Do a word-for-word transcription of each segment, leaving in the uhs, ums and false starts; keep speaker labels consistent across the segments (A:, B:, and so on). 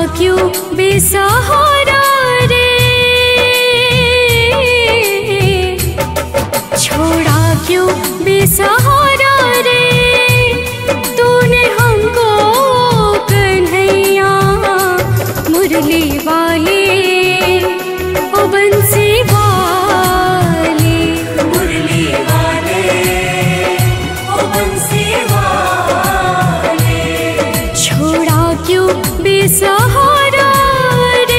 A: क्यों बेसहारा रे, छोड़ा क्यों बेसहारा रे, तूने हमको कन्हैया मुरली वाले ओ बंसी वाले,
B: मुरली वाले ओ बंसी वाले,
A: छोड़ा क्यों बेसहारा रे।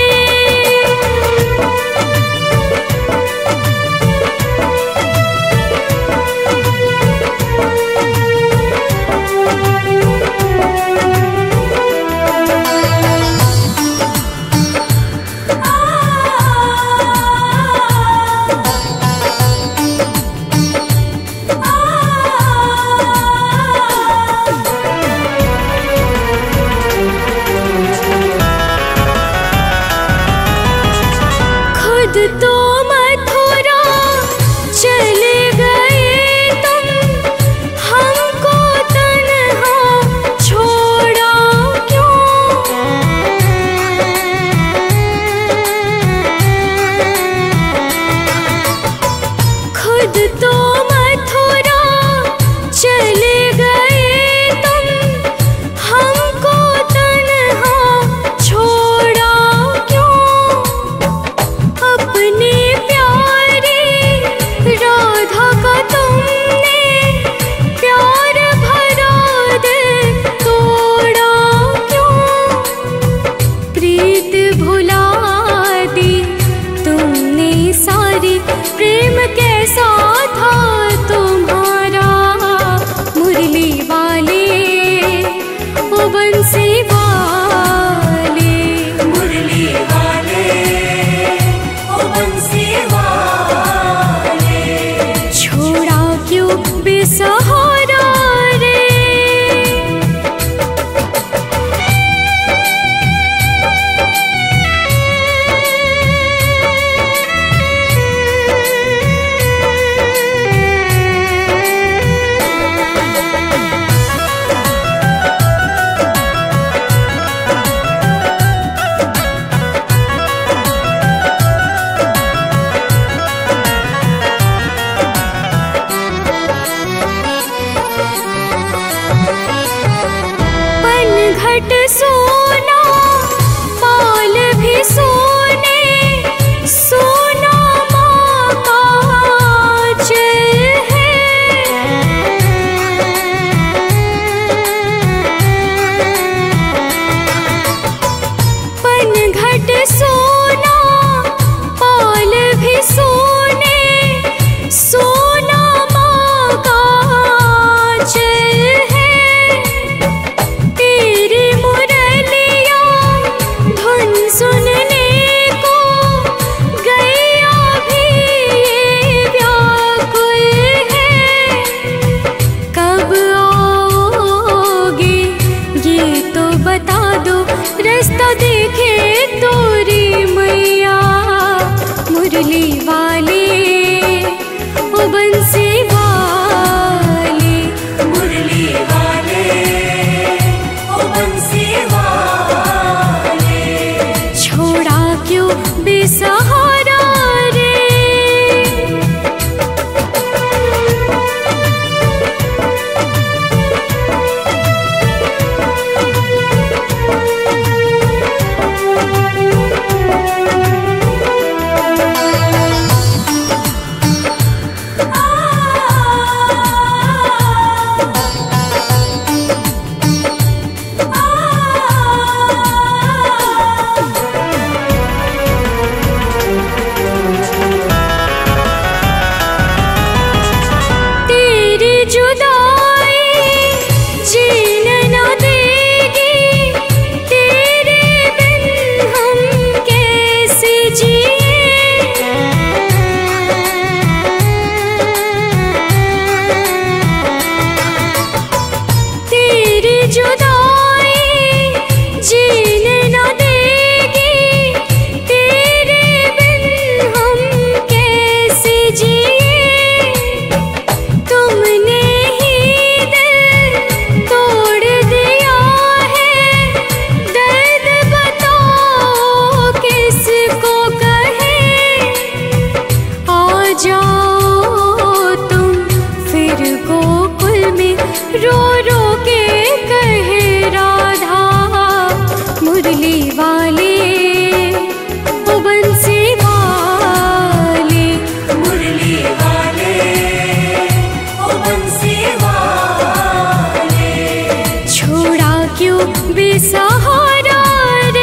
A: वाले ओ बंसी वाले,
B: मुरली वाले ओ बंसी वाले,
A: छोड़ा क्यों बेसहारा रे।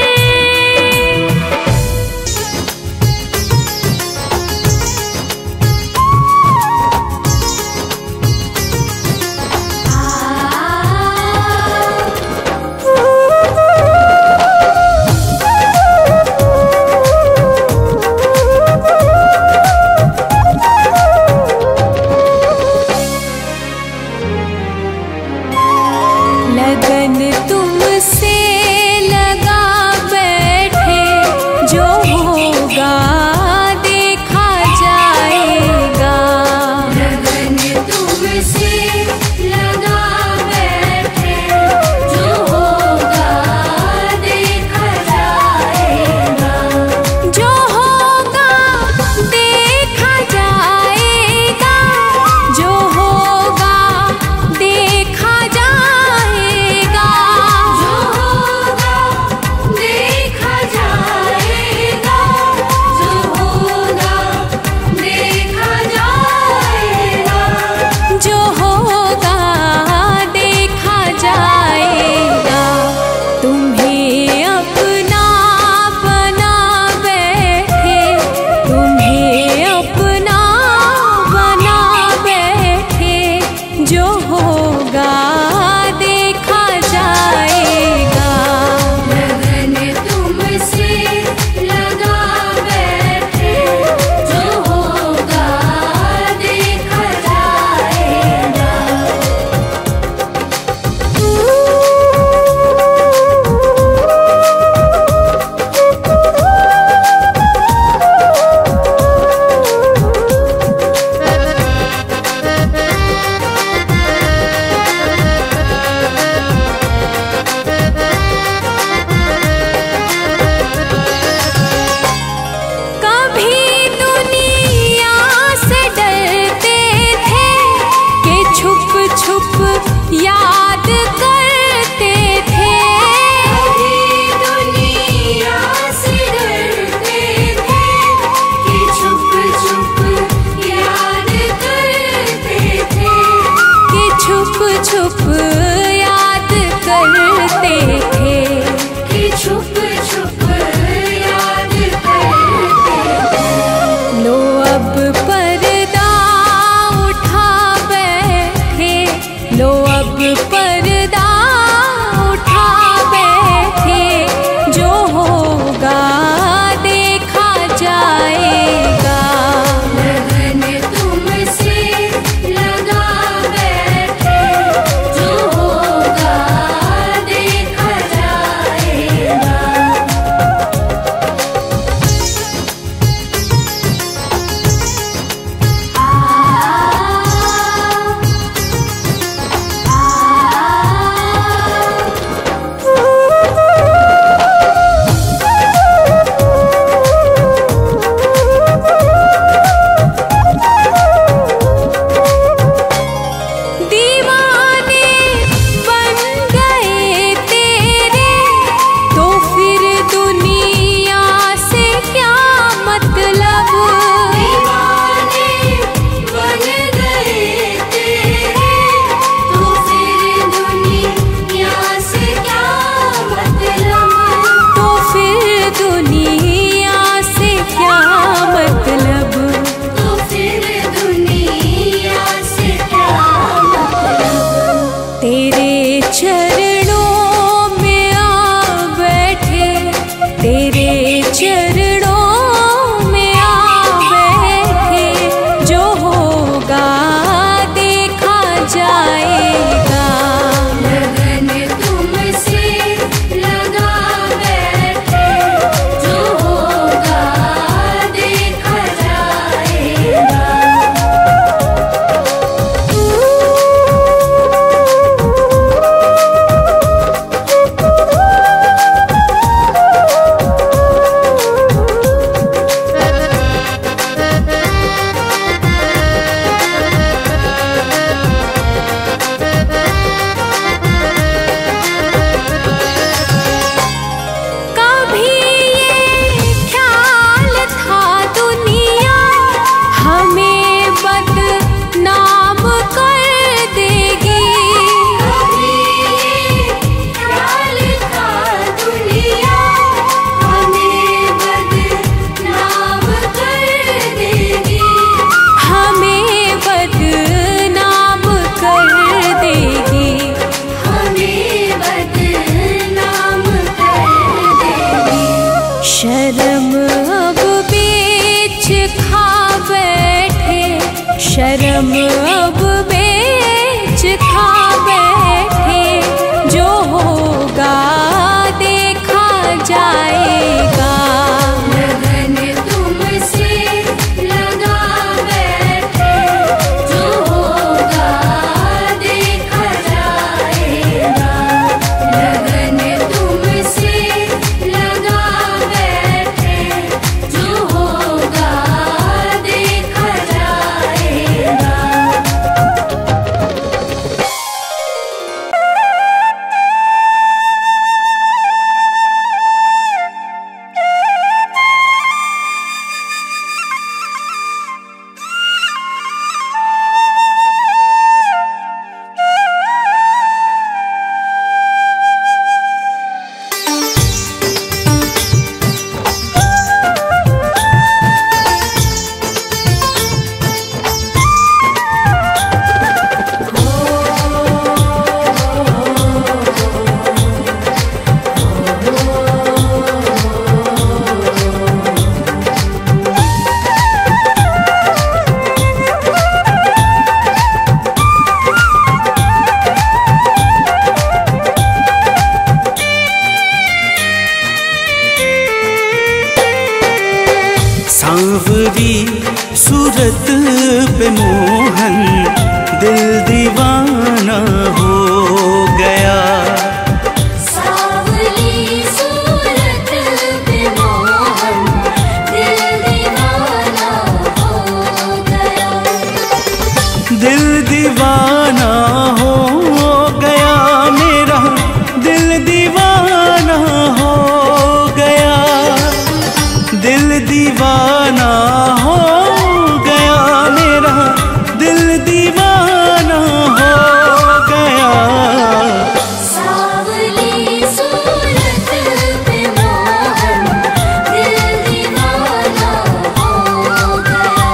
A: लगन तुमसे लगा बैठे, जो होगा देखा जाएगा।
C: लगन तुमसे लगा बैठे, जो होगा देखा जाएगा।
A: जो होगा देखा जाएगा, जो होगा देखा जाएगा।
C: जो होगा देखा जाएगा, जो होगा देखा जाएगा।
A: जो होगा देखा जाएगा। तुम्हें अपना बना बैठे, तुम्हें अपना बना बैठे, जो होगा देखा जाएगा।
C: लगन तुमसे लगा बैठे, जो होगा देखा जाएगा।
A: कभी दुनिया से डरते थे कि छुप छुप याद करते थे।
C: कभी दुनिया से डरते थे कि छुप छुप याद करते थे।
A: कि छुप छुप याद करते थे।
C: कि छुप छुप याद करते थे।
A: लो अब पर्दा उठा बैठे, लो अब पर्दा उठा बैठे, जो होगा देखा जाएगा।
C: लगन तुमसे लगा बैठे, जो होगा देखा जाएगा।
A: दीवाने बन गए तेरे, तो फिर दुनिया से क्या मतलब।
C: दीवाने बन गए तेरे, तो फिर दुनिया से क्या मतलब।
A: तो फिर दुनिया से क्या मतलब।
C: तो फिर दुनिया से क्या मतलब।
A: तेरे चरणों में आ बैठे, तेरे चरणों में आ बैठे, जो होगा देखा जाएगा।
C: लगन तुमसे लगा बैठे, जो होगा देखा जाएगा।
A: ओ शर्म अब बीच खा बैठे, शर्म अब बीच खा बैठे, जो होगा देखा जाएगा।
C: लगन तुमसे लगा बैठे, जो होगा देखा जाएगा। लगन तुमसे लगा बैठे, जो होगा देखा जाएगा।
D: सांवरी सूरत पे मोहन दिल दीवाना हो गया।
C: सावली सूरत पे मोहन दिल दीवाना हो गया।
D: दिल दीवाना हो गया मेरा, दिल दीवाना हो गया। दिल दीवाना हो गया मेरा, दिल दीवाना हो गया।
C: सावली सूरत पे मोहन दिल दीवाना हो गया।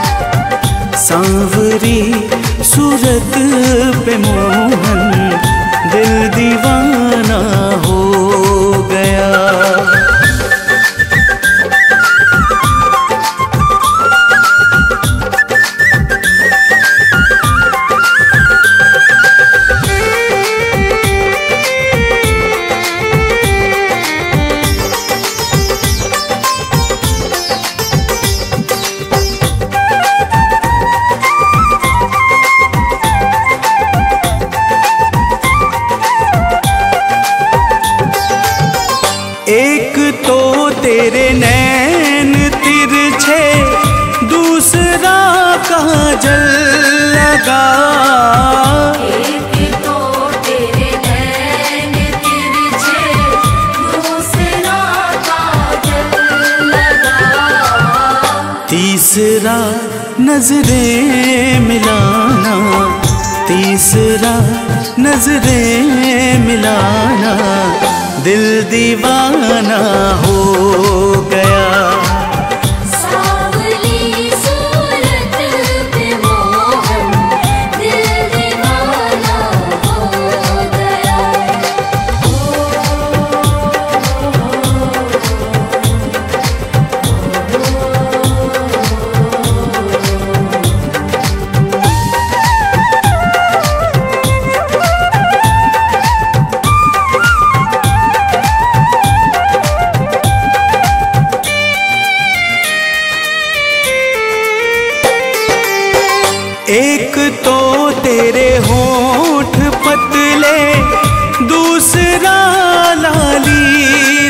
D: सांवरी सूरत पे मोहन दिल दीवाना हो गया। एक तो तेरे नैन तिरछे, दूसरा काजल लगा।
C: एक तो तेरे नैन तिरछे, दूसरा काजल लगा।
D: तीसरा नजरें मिलाना, तीसरा नजरें मिलाना, दिल दीवाना हो गया।
C: सावली सूरत पे मोहन दिल दीवाना हो गया।
D: एक तो तेरे होठ पतले, दूसरा लाली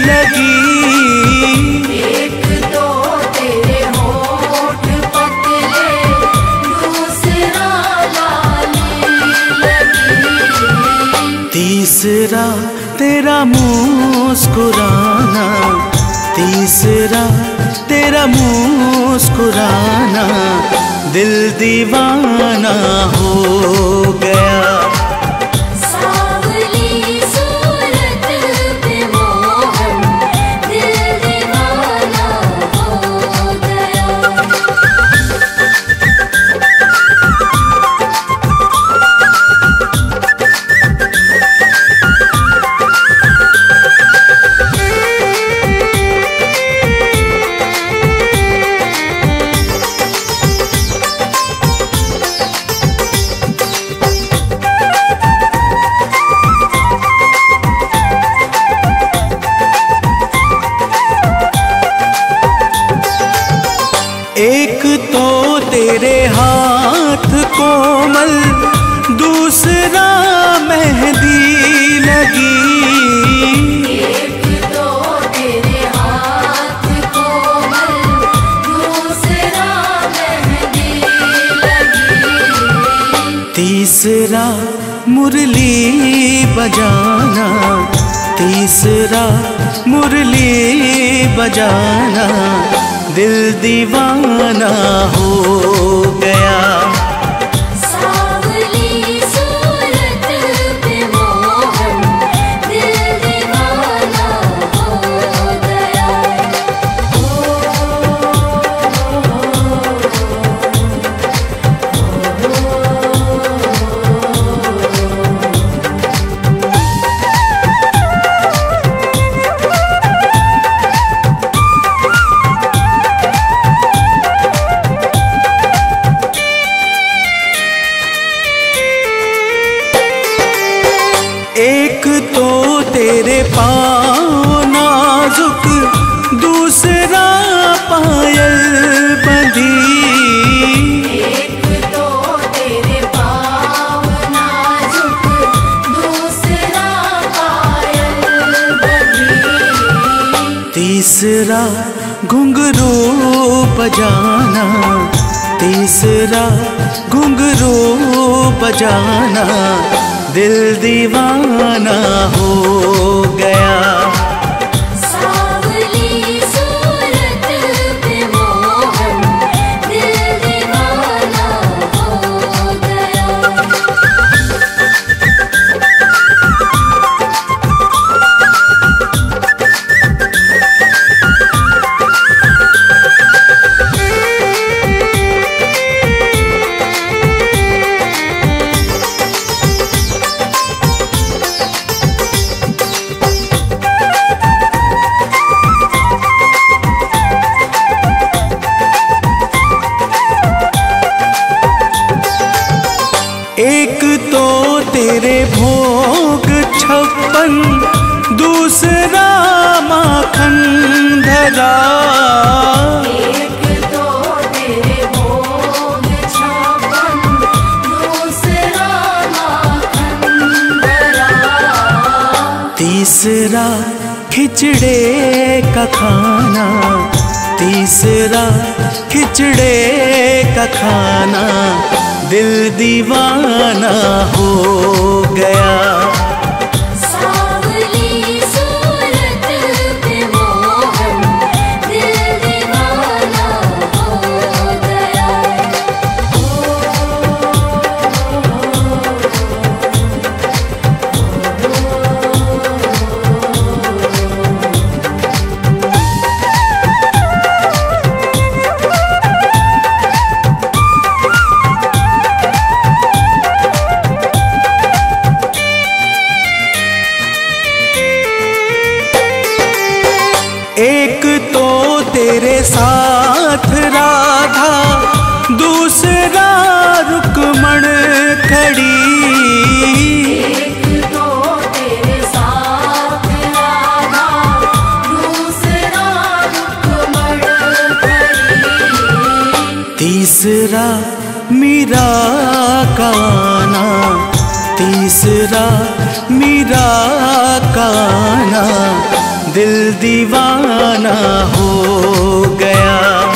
D: लगी।
C: एक तो तेरे होठ पतले, दूसरा लाली लगी।
D: तीसरा तेरा मुस्कुराना, तीसरा तेरा मुस्कुराना, दिल दीवाना हो गया।
C: सावली सूरत पे मोहन दिल दीवाना हो गया।
D: एक तो तेरे हाथ कोमल, दूसरा मेहंदी लगी।
C: एक तो तेरे हाथ कोमल, दूसरा मेहंदी लगी।
D: तीसरा मुरली बजाना, तीसरा मुरली बजाना, दिल दीवाना हो गया।
C: सावली सूरत पे मोहन, दिल दीवाना हो गया।
D: एक तो तेरे पाँव नाजुक, दूसरा पायल बंधी।
C: एक तो तेरे पाँव नाजुक, दूसरा पायल बंधी।
D: तीसरा घुंघरू बजाना, तीसरा घुंघरू बजाना, दिल दीवाना हो गया।
C: सावली सूरत पे मोहन, दिल दीवाना हो गया।
D: एक तो तेरे भोग छप्पन, दूसरा माखन धरा।
C: एक तो तेरे भोग छप्पन, दूसरा माखन भरा।
D: तीसरा खिचड़े का खाना, तीसरा खिचड़े का खाना, दिल दीवाना हो गया।
C: सावली सूरत पे मोहन, दिल दीवाना हो गया।
D: एक तो तेरे साथ राधा, दूसरा रुक्मण खड़ी।
C: एक तो तेरे साथ राधा, दूसरा रुक्मण खड़ी।
D: तीसरा मीरा का आना, तीसरा मीरा का आना, दिल दीवाना हो गया।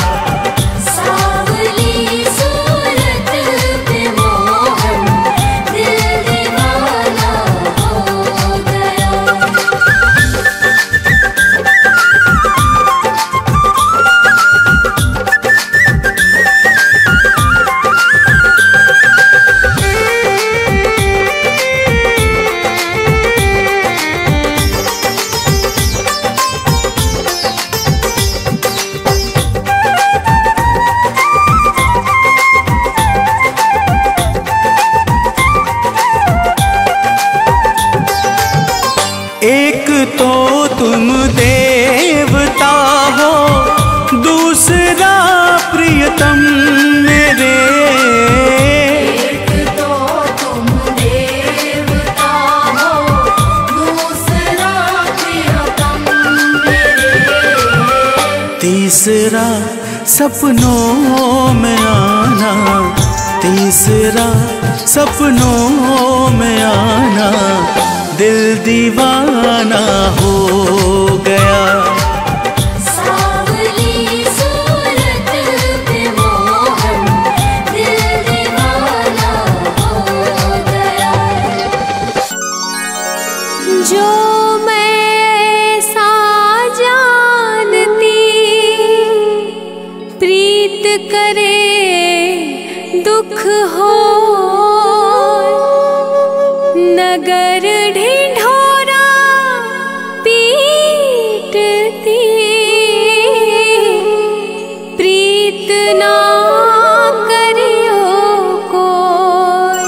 C: सावली सूरत पे मोहन, दिल दीवाना हो गया।
D: एक तो तुम देवता हो, दूसरा प्रियतम मेरे।
C: एक तो तुम देवता हो, दूसरा प्रियतम मेरे।
D: तीसरा सपनों में आना, तीसरा सपनों में आना, दिल दीवाना हो गया।
C: सावली सूरत पे मोहन दिल दीवाना हो गया।
A: जो मैं सा जानती प्रीत करे दुख हो, नगर ढिढोरा पीटती, प्रीत ना करियो कोई।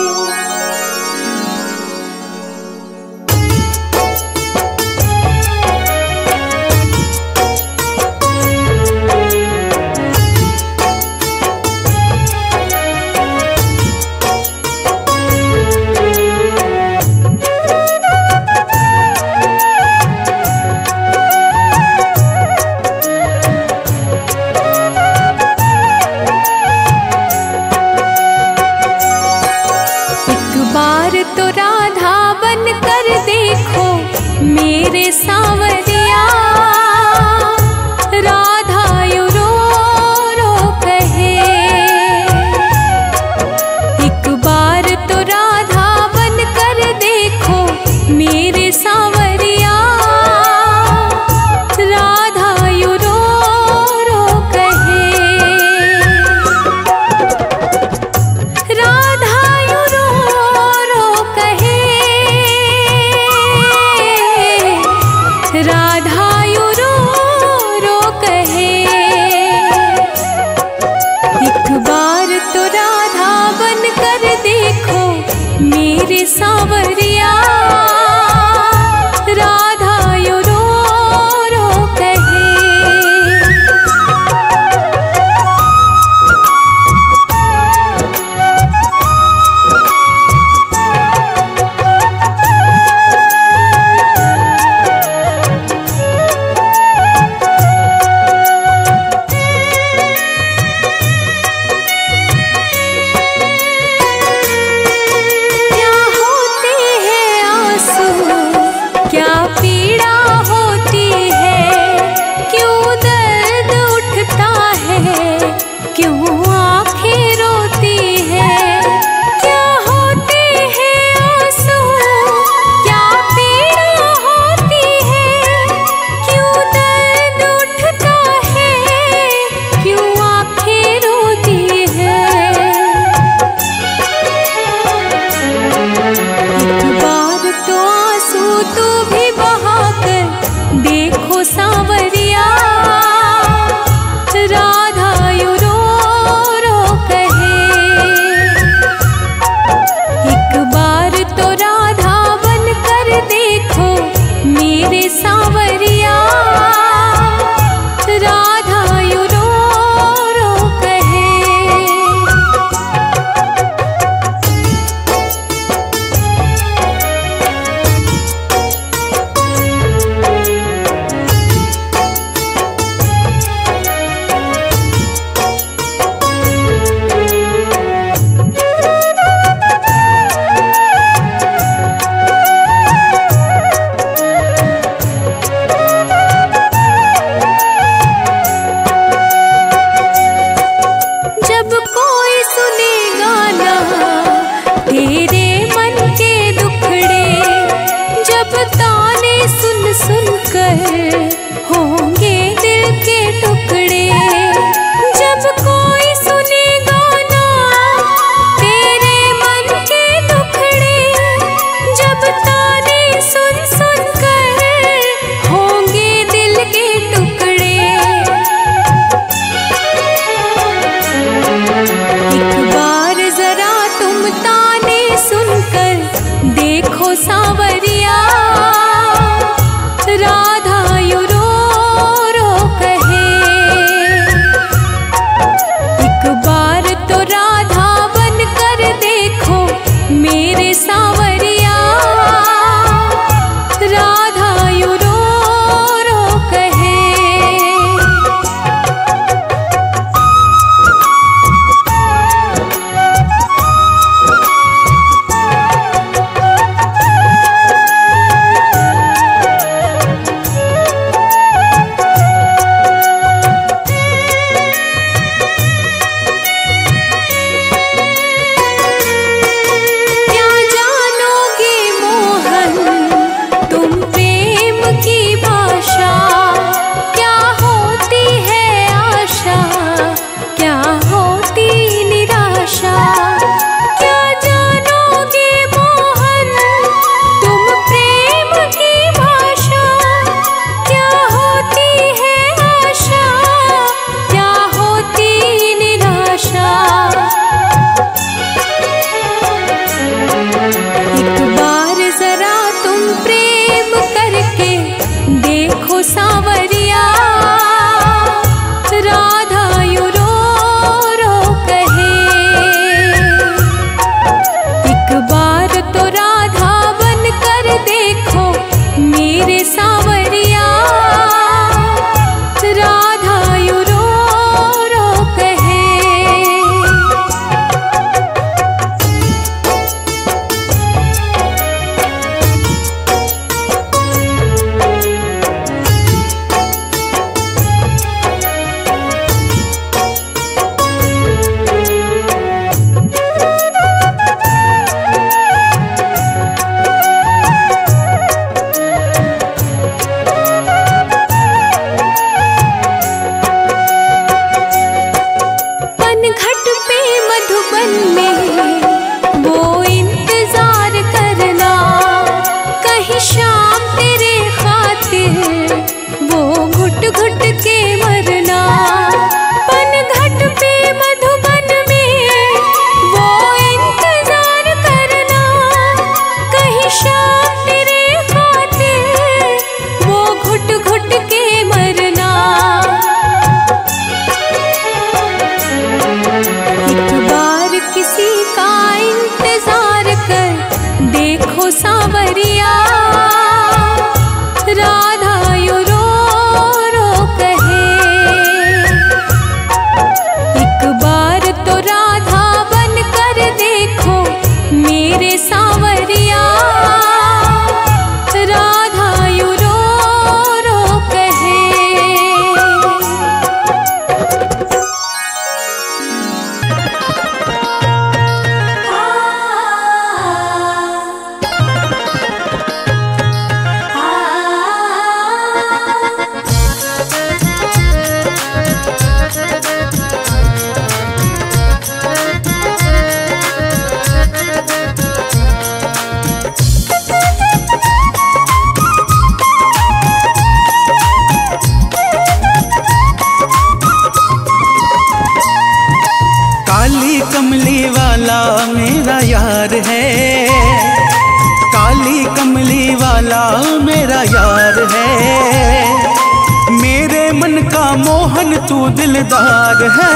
D: मोहन तू दिलदार है।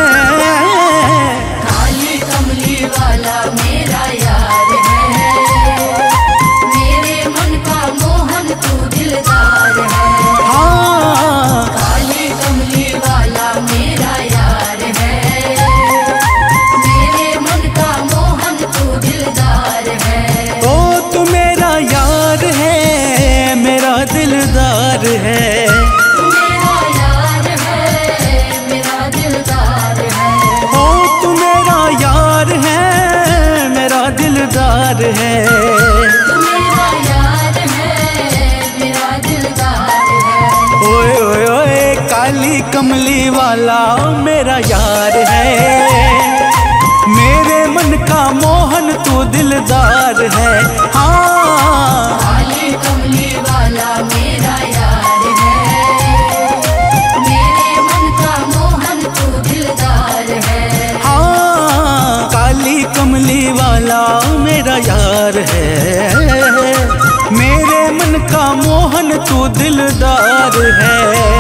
C: काली कमली वाला मेरा यार है, मेरे मन का मोहन तू दिलदार है।
D: हाँ
C: काली कमली वाला मेरा यार है, मेरे मन का मोहन तू दिलदार है।
D: ओ तू मेरा यार है, मेरा दिलदार है।
C: मेरा यार है, मेरा दिलदार है।
D: ओ तू मेरा यार है, मेरा दिलदार है।
C: मेरा यार है, मेरा दिलदार है।
D: ओए ओए ओए काली कमली वाला मेरा यार है, मेरे मन का मोहन तू दिलदार है। हाँ
C: काली कमली वाला मेरा यार है, मेरे मन का मोहन तू दिलदार है।
D: हाँ काली कमली वाला मेरा यार है, मेरे मन का मोहन तू दिलदार है।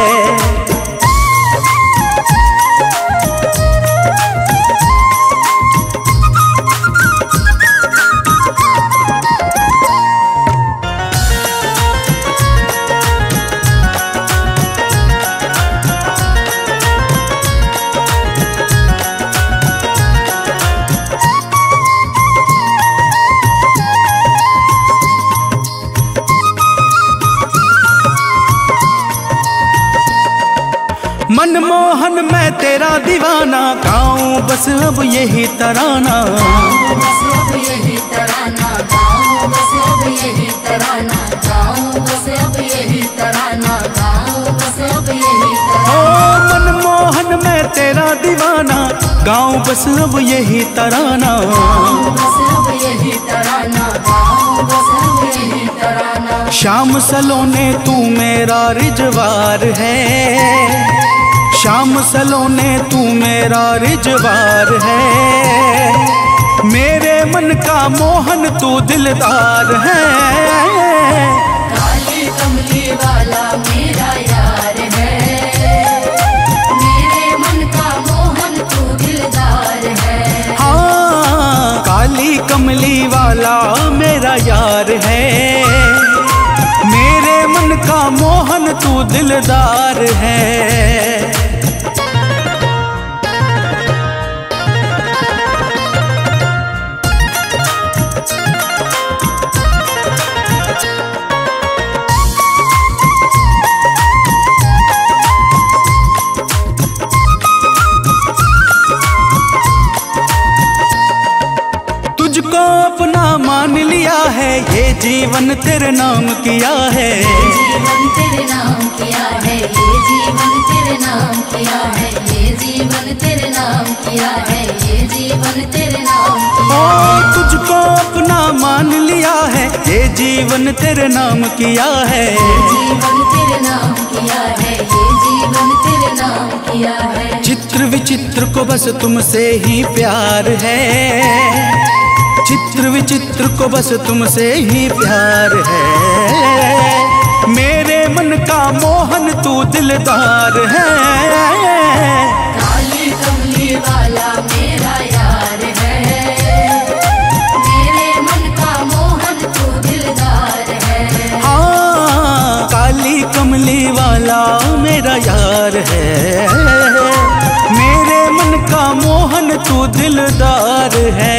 D: मनमोहन मैं तेरा दीवाना, गाऊं बस अब यही तराना।
C: बस अब यही तराना गाऊं, बस अब यही तराना गाऊं, बस अब यही तराना गाऊं, बस अब यही
D: ओ
C: तराना।
D: मनमोहन मैं तेरा दीवाना, गाऊं बस अब यही तराना।
C: बस अब यही तराना गाऊं, बस अब यही तराना।
D: शाम सलोने तू मेरा रिजवार है, शाम सलोने तू मेरा रिजवार है। मेरे मन का मोहन तू दिलदार है।
C: काली कमली वाला मेरा यार है, मेरे मन का मोहन तू दिलदार है।
D: हाँ काली कमली वाला मेरा यार है, मेरे मन का मोहन तू दिलदार है। तुझको अपना मान लिया है, ये जीवन तेरे नाम किया है।
C: जीवन तेरे नाम किया है, ये जीवन तेरे नाम किया है, ये जीवन तेरे नाम किया है, ये जीवन तेरे नाम किया
D: ओ
C: है।
D: तुझको अपना मान लिया है, ये जीवन तेरे नाम किया है।
C: जीवन तेरे नाम किया है, ये जीवन तेरे नाम किया है।
D: चित्र विचित्र को बस तुमसे ही प्यार है, चित्र विचित्र को बस तुमसे ही प्यार है। मेरे मन का मोहन तू दिलदार है।
C: काली कमली वाला मेरा यार है, मेरे मन का मोहन तू दिलदार है।
D: हाँ काली कमली वाला मेरा यार है, मेरे मन का मोहन तू दिलदार है।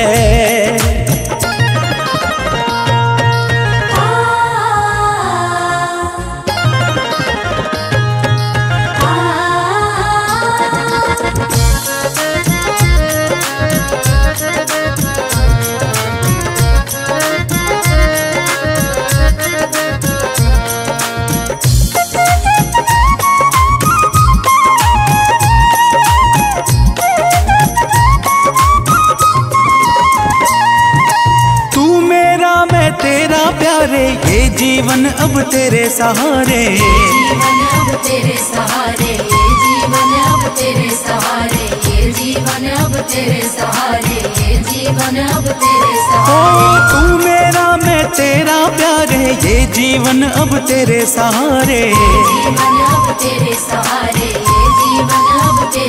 D: प्यारे ये जीवन अब तेरे सहारे,
C: जीवन अब तेरे सहारे, ये जीवन अब तेरे सहारे, ये जीवन अब तेरे सहारे, ये जीवन अब तेरे
D: ओ
C: सहारे।
D: तू मेरा मैं तेरा प्यारे, ये जीवन अब तेरे सहारे।
C: जीवन अब तेरे सहारे, ये जीवन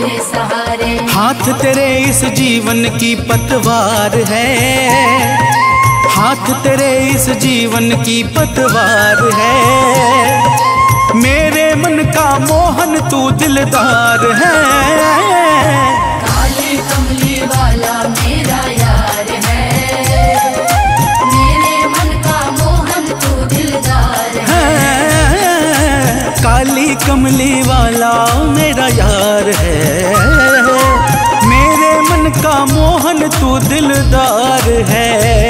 C: मेरे सहारे।
D: हाथ तेरे इस जीवन की पतवार है, हाथ तेरे इस जीवन की पतवार है। मेरे मन का मोहन तू दिलदार है।
C: काली कमली वाला मेरा यार है, मेरे मन का मोहन तू दिलदार है।
D: काली कमली वाला मेरा यार है, मेरे मन का मोहन तू दिलदार है।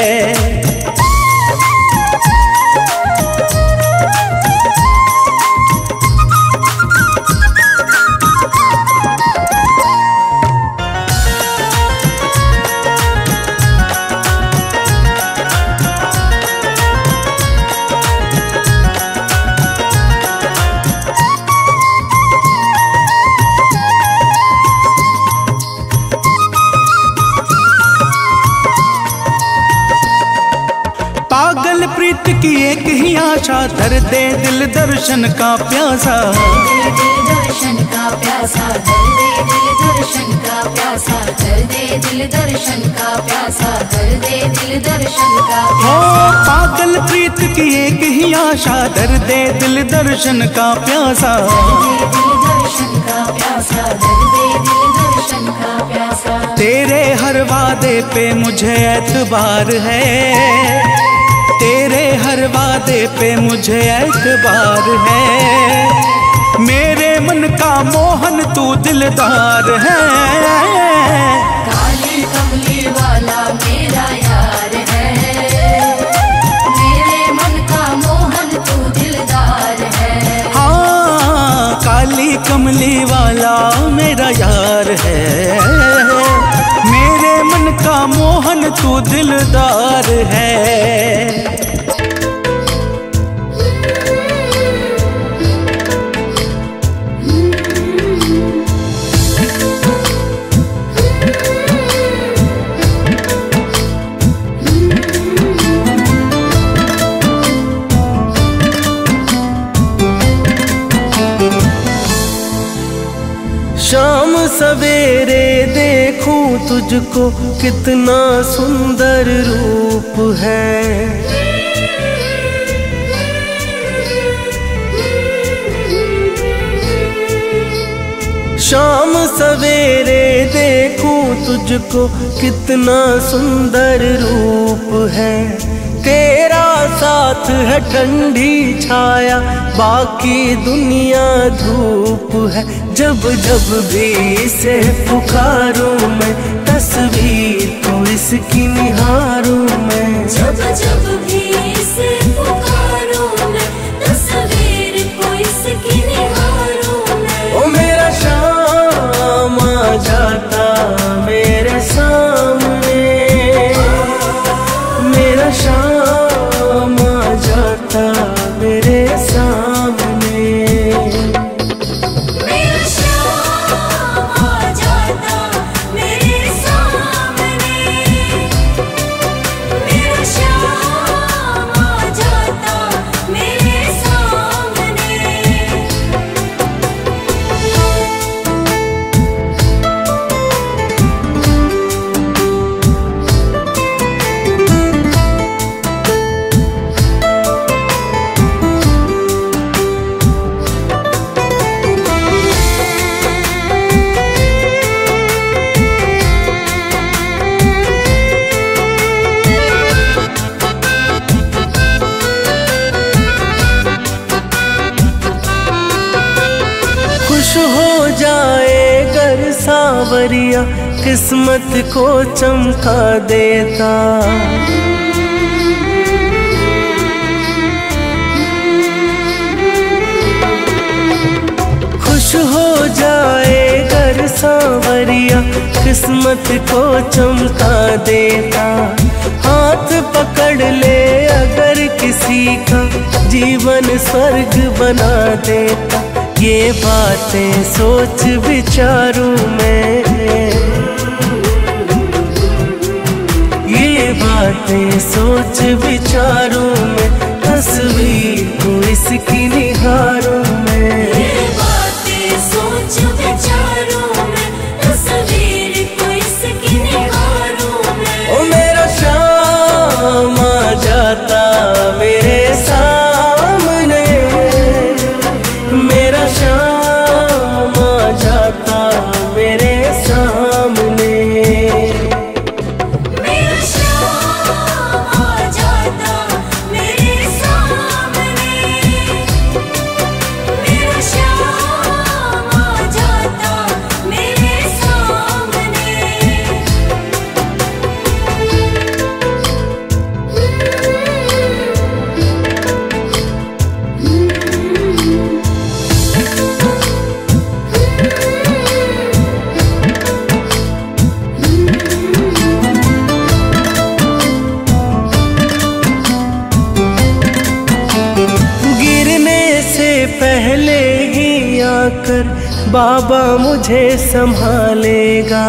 D: पागल प्रीत की एक ही आशा, धर दे दिल दर्शन का प्यासा।
C: दे दिल दर्शन का प्यासा, दर दे दिल दर्शन का प्यासा, दर दे दिल दर्शन का प्यासा, दर दे दिल दर्शन का
D: हो
C: प्यासा।
D: पागल प्रीत की एक ही आशा, धर दे दिल दर्शन का प्यासा।
C: दे दिल दर्शन का प्यासा, दर दे दिल दर्शन का प्यासा।
D: तेरे हर वादे पे मुझे एतबार है, तेरे हर वादे पे मुझे एतबार है। मेरे मन का मोहन तू दिलदार है।
C: काली कमली वाला मेरा यार है, मेरे मन का मोहन तू दिलदार है।
D: हाँ, काली कमली वाला मेरा यार है, मेरे मन का मोहन तू दिलदार है।
E: शाम सवेरे देखूं तुझको, कितना सुंदर रूप है। शाम सवेरे देखूं तुझको, कितना सुंदर रूप है। तेरा साथ है ठंडी छाया, बाकी दुनिया धूप है। जब जब भी इसे पुकारूं मैं, तस्वीर तो इसकी निहारूं मैं।
B: जब जब भी इसे पुकारूं मैं, तस्वीर को इसकी निहारूं मैं।
E: ओ मेरा शाम आ जाता मेरे सामने, मेरा शाम आ जाता मेरे सामने।
B: मेरा शाम आ जाता मेरे सामने, मेरा शाम आ जाता मेरे सामने।
E: खुश हो जाए गर सावरिया, किस्मत को चमका देता। खुश हो जाए गर सावरिया, किस्मत को चमका देता। हाथ पकड़ ले अगर किसी का, जीवन स्वर्ग बना देता। ये बातें सोच विचारूं मैं, ये बातें सोच विचारूं मैं। तस्वीर को इसकी निहारूं मैं।
B: ये बातें सोच विचारूं मैं,
E: बाबा मुझे संभालेगा।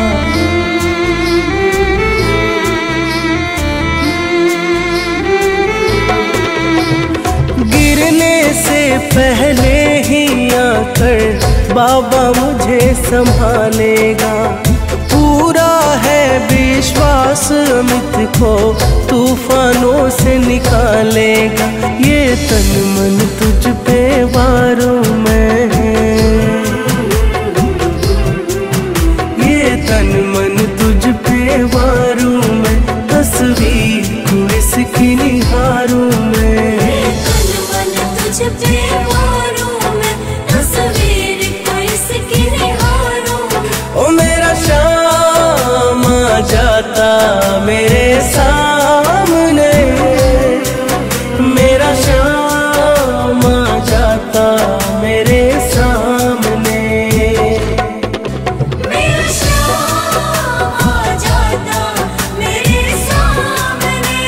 E: गिरने से पहले ही आकर बाबा मुझे संभालेगा। पूरा है विश्वास अमित को तूफानों से निकालेगा। ये तन मन तुझ पे वारों में है, ये तन मन तुझ पे वारों में, तस्वीर को इसकी निहारूं मैं।
B: तन मन तुझ पे वारों में, तस्वीर को इसकी निहारूं मैं।
E: ओ मेरा शाम आ जाता मेरे सामने, मेरा शाम आ जाता मेरे सामने।
B: मेरा शाम आ जाता मेरे सामने,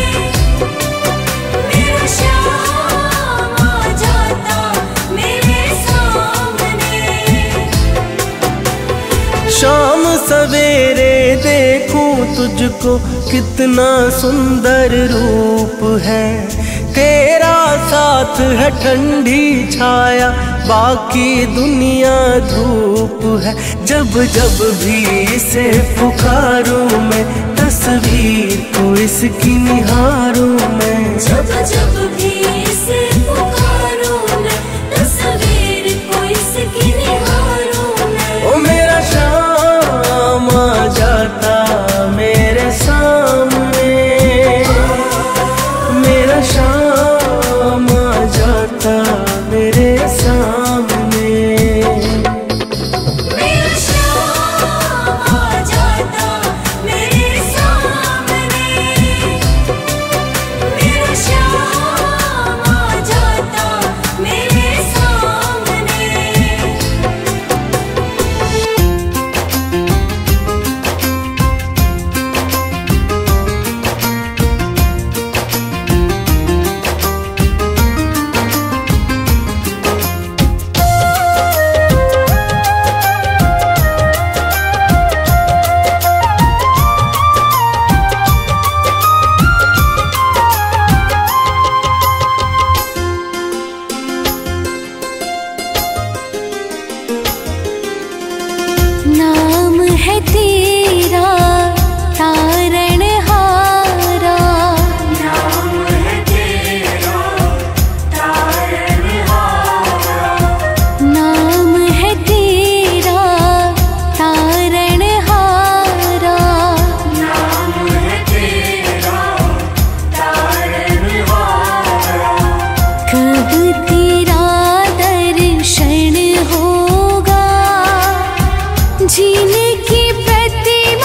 B: मेरा शाम आ जाता मेरे सामने।
E: शाम सवेरे देखूं तुझको कितना सुंदर रूप है। तेरा साथ है ठंडी छाया, बाकी दुनिया धूप है। जब जब भी इसे पुकारूं मैं, तस्वीर को इसकी निहारूं मैं।
B: जब जब भी इसे पुकारूं मैं, तस्वीर को इसकी निहारूं मैं।
E: ओ मेरा शाम आ जाता मेरे सामने, मेरा शाम आ जाता मेरे सामने।
B: मेरा शाम आ जाता मेरे सामने, मेरा शाम आ जाता मेरे सामने।
A: नाम है तेरा तारणहारा,
B: नाम है तेरा तारणहारा,
A: नाम है तेरा तारणहारा।
B: नाम है तेरा तारणहारा।
A: कब तेरा दर्शन होगा, जीने की प्रतिमा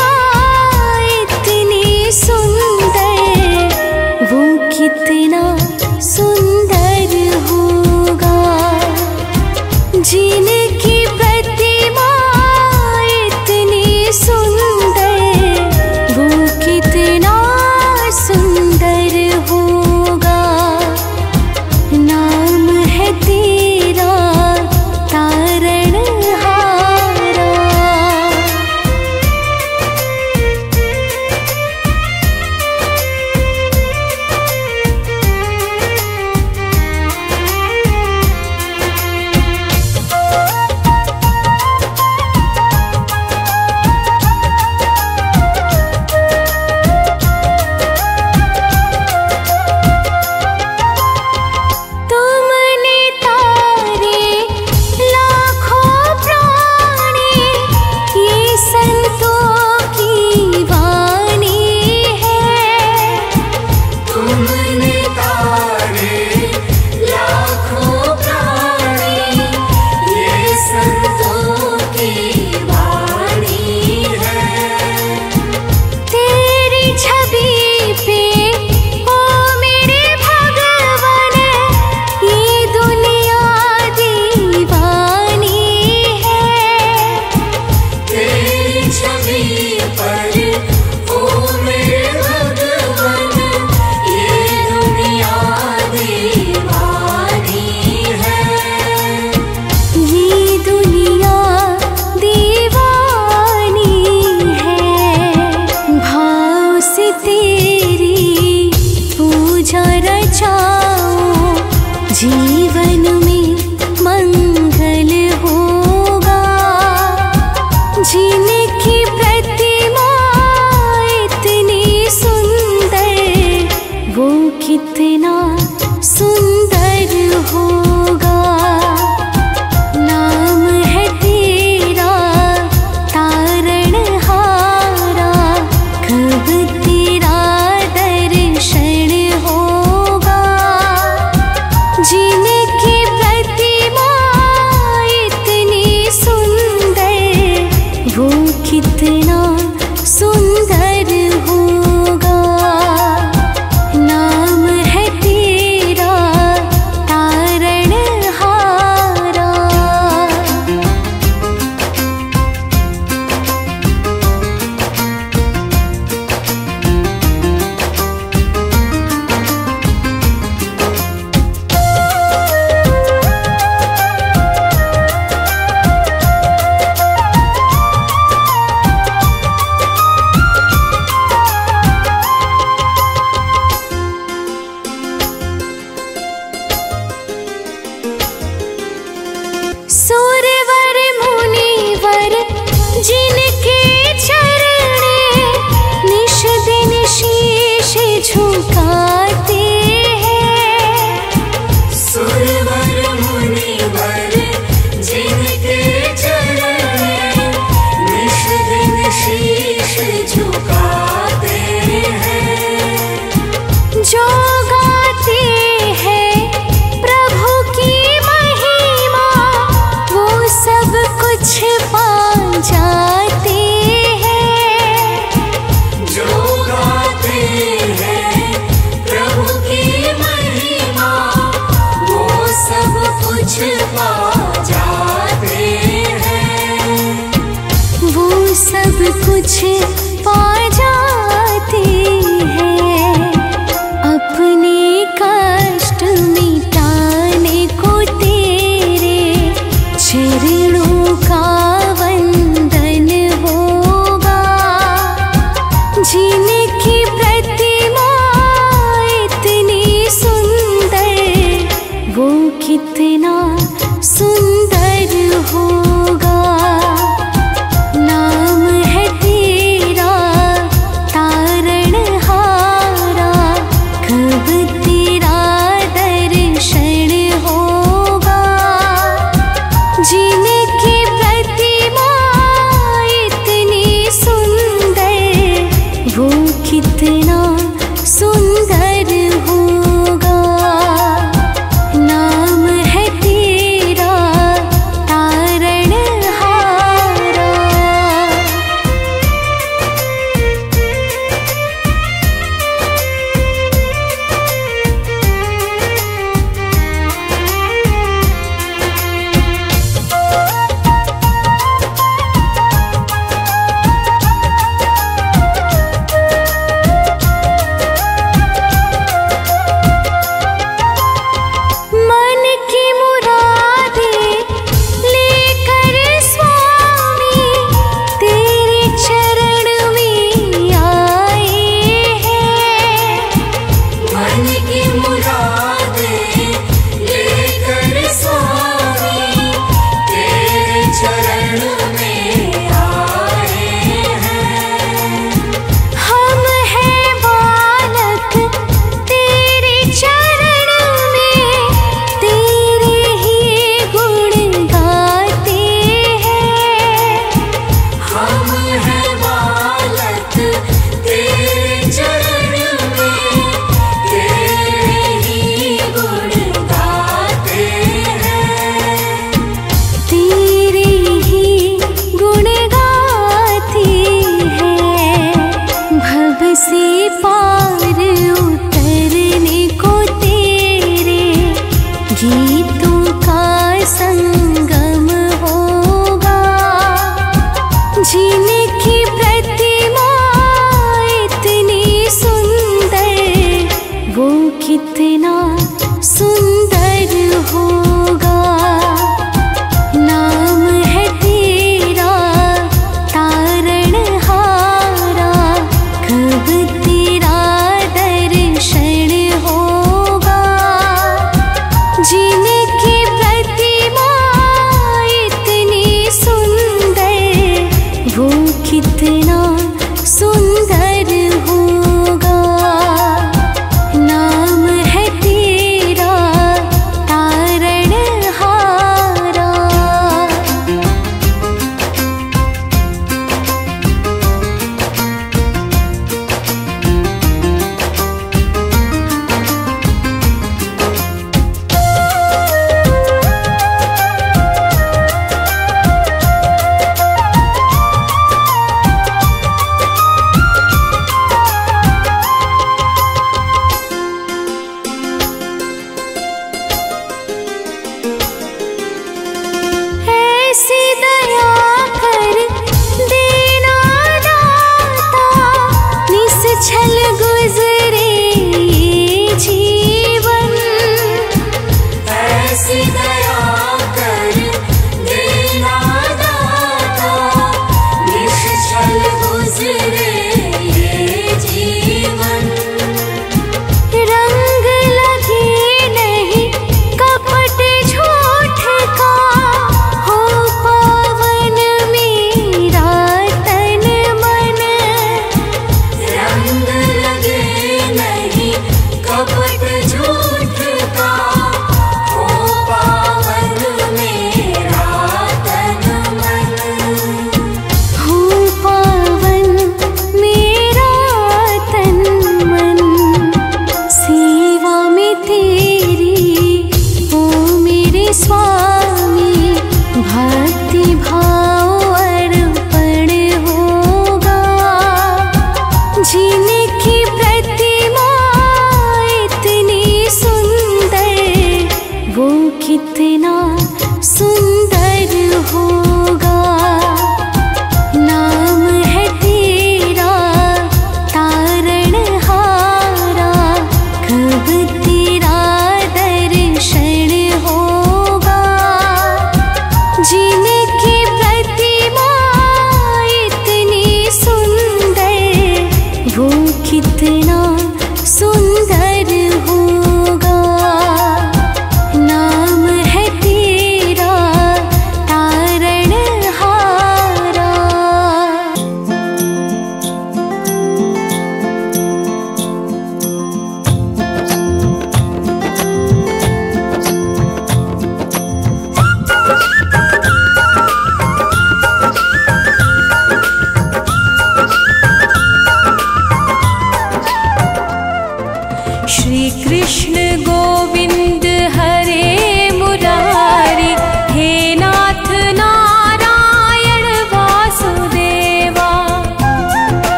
A: कुछ पा जाती है। अपने कष्ट मिटाने को तेरे चरणों का वंदन होगा। जिनकी प्रतिमा इतनी सुंदर, वो कितना सुंदर होगा। नाम है तेरा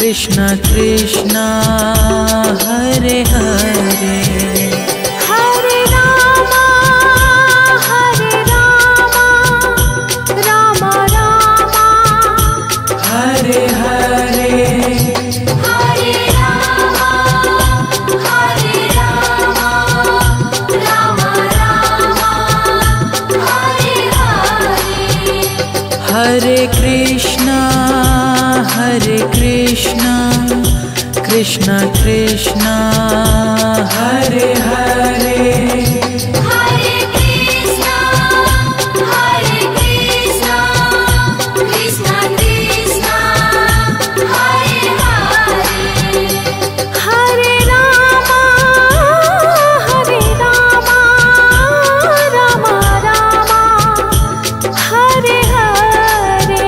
D: कृष्णा कृष्णा हरे हरे
A: हरे रामा हरे रामा रामा रामा
E: हरे हरे
B: हरे रामा हरे रामा रामा रामा हरे हरे
D: हरे कृष्णा हरे कृष्णा कृष्णा कृष्णा हरे हरे
B: हरे कृष्णा हरे कृष्णा कृष्णा कृष्णा हरे हरे
A: हरे रामा हरे रामा रामा रामा हरे हरे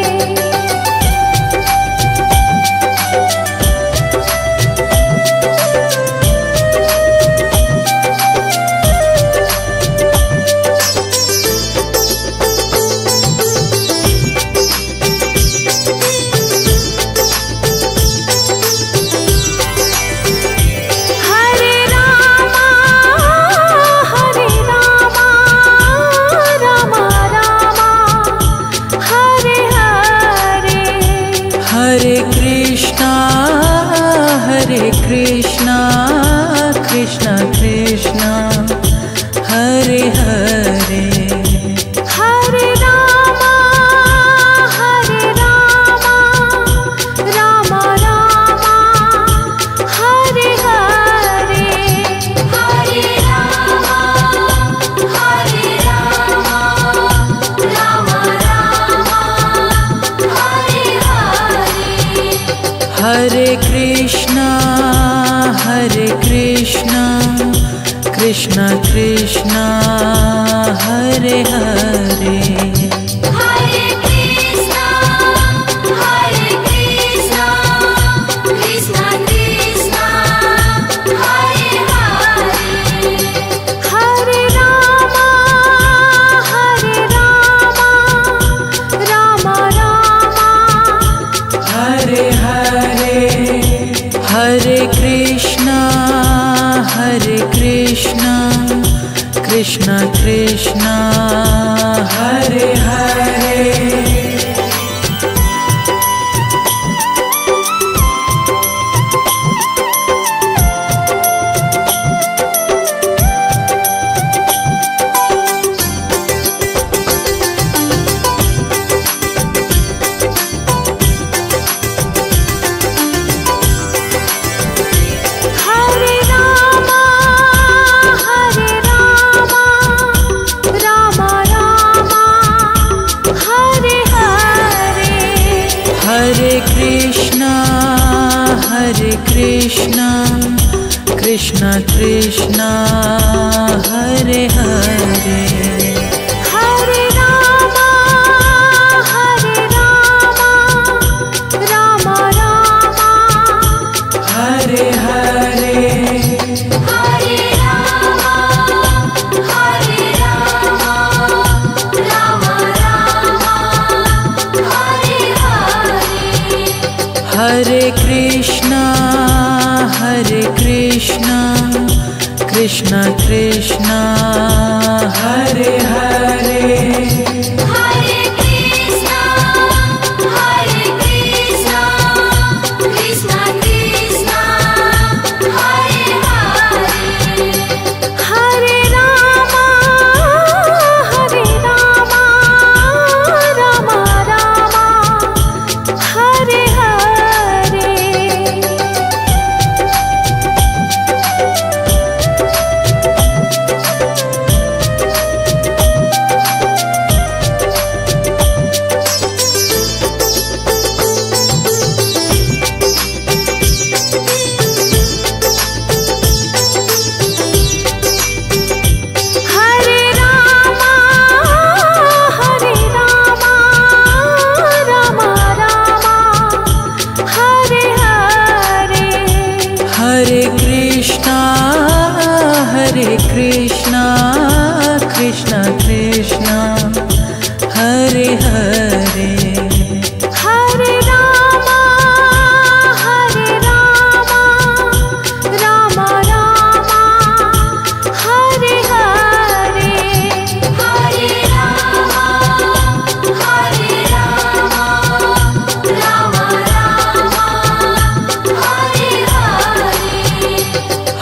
A: हरे रामा हरे रामा रामा रामा हरे हरे
D: हरे कृष्णा हरे कृष्णा कृष्णा कृष्णा हरे हरे
A: हरे रामा हरे रामा रामा रामा हरे हरे
B: हरे रामा हरे रामा रामा रामा हरे हरे
D: हरे कृष्णा हरे कृष्णा कृष्णा कृष्णा हरे हरे
B: हरे कृष्णा हरे कृष्णा कृष्णा कृष्णा हरे हरे
A: हरे रामा हरे रामा रामा रामा
E: हरे हरे
D: हरे कृष्णा हरे कृष्णा कृष्णा कृष्णा
E: हरे हरे
A: हरे रामा हरे रामा रामा रामा हरे हरे
D: हरे कृष्णा हरे कृष्णा कृष्णा कृष्णा हरे हरे
A: हरे रामा हरे रामा रामा रामा
E: हरे हरे
B: हरे रामा हरे रामा रामा रामा हरे हरे
D: हरे कृष्णा हरे कृष्णा कृष्णा कृष्णा
E: हरे हरे
B: हरे कृष्णा हरे कृष्णा कृष्णा कृष्णा हरे हरे
A: हरे रामा हरे रामा रामा रामा हरे हरे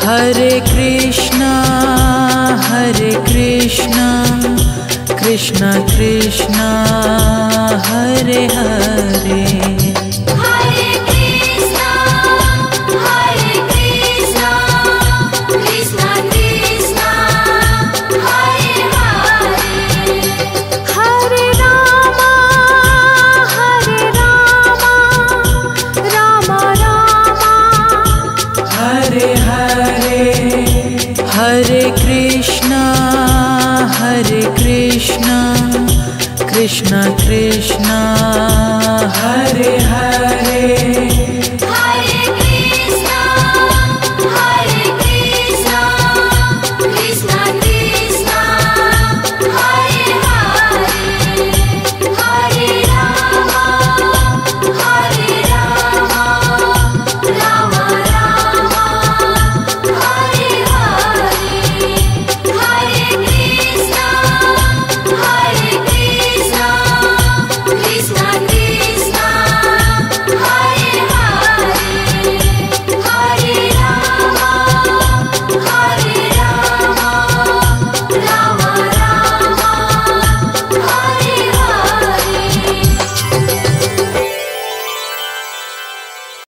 E: हरे कृष्णा हरे कृष्णा कृष्णा कृष्णा हरे हरे
B: हरे कृष्णा हरे कृष्णा कृष्णा कृष्णा हरे हरे
A: हरे रामा हरे रामा रामा रामा
E: हरे हरे
D: हरे कृष्णा हरे कृष्णा कृष्णा कृष्णा